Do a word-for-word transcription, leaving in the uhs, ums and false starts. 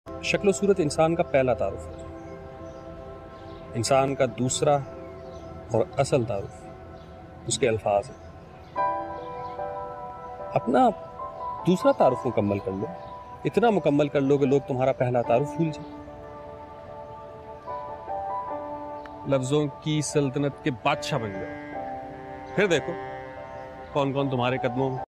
शक्ल सूरत इंसान का पहला तारुफ है, इंसान का दूसरा और असल तारुफ उसके अल्फाज है। अपना दूसरा तारुफ मुकम्मल कर लो, इतना मुकम्मल कर लो कि लोग तुम्हारा पहला तारुफ भूल जाए। लफ्जों की सल्तनत के बादशाह बन जाओ, फिर देखो कौन कौन तुम्हारे कदमों में